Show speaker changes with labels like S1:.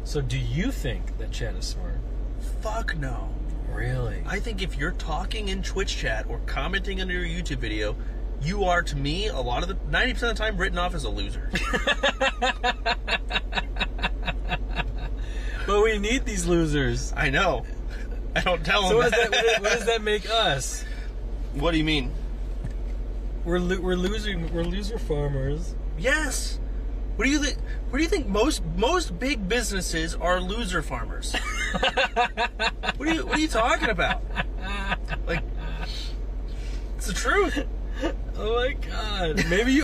S1: So do you think that Chad is smart?
S2: Fuck no.
S1: Really?
S2: I think if you're talking in Twitch chat or commenting under your YouTube video, you are, to me, 90% of the time written off as a loser.
S1: But we need these losers.
S2: I know. I don't tell them
S1: So
S2: that.
S1: what does that make us?
S2: What do you mean?
S1: We're loser farmers.
S2: Yes. What do you think most big businesses are loser farmers? What are you talking about? Like, it's the truth.
S1: Oh my god. Maybe you